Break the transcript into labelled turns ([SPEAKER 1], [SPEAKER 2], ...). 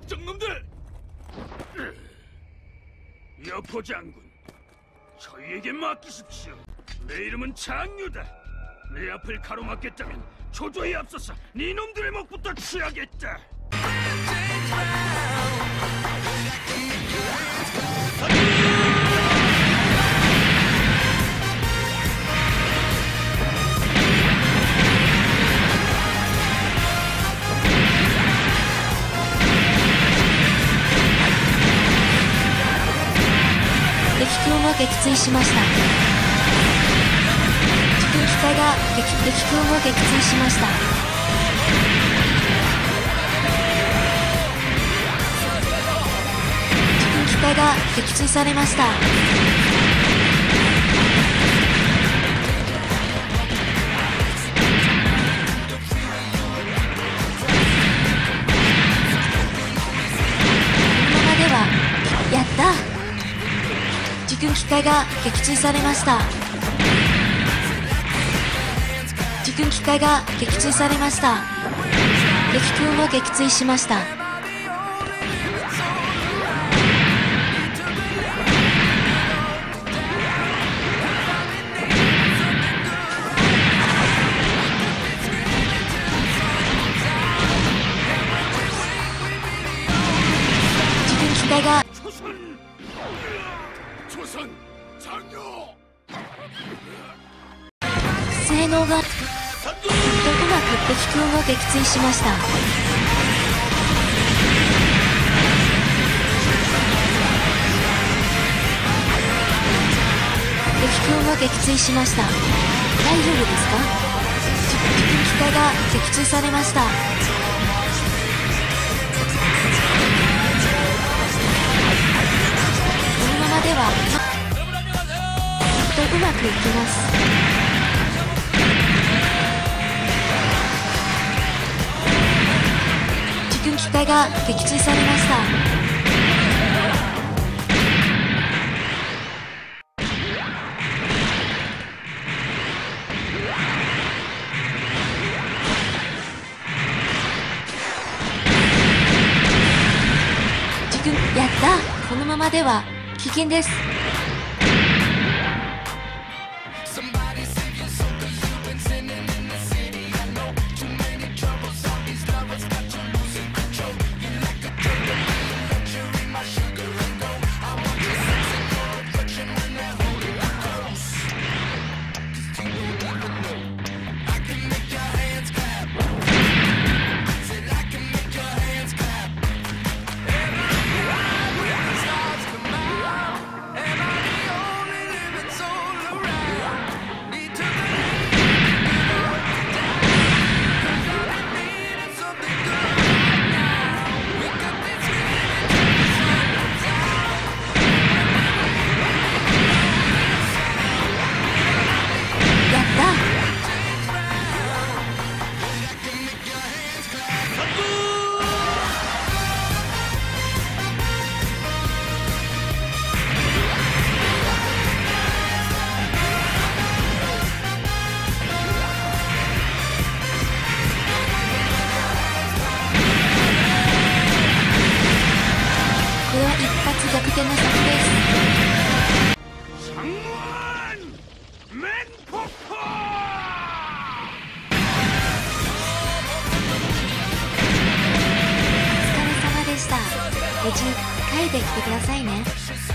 [SPEAKER 1] 악정놈들! 여포 장군, 저희에게 맡기십시오. 내 이름은 장유다. 내 앞을 가로막겠다면 조조에 앞서서 네 놈들의 목부터 취하겠다.
[SPEAKER 2] 敵軍を撃墜しました。敵軍機体が敵軍を撃墜しました。敵軍機体が撃墜されました。このままではやった。敵軍機体が撃墜されました。敵軍機体が撃墜されました。敵軍を撃墜しました。敵軍機体が性能がうまく敵軍を撃墜しました。敵軍を撃墜しました。大丈夫ですか？敵軍機体が撃墜されました。このままではうまくいきます。敵軍機体が撃墜されました。敵軍やった。このままでは危険です。逆転の先です。
[SPEAKER 1] 장문 맹폭포!
[SPEAKER 2] お疲れ様でした。無事帰ってきてくださいね。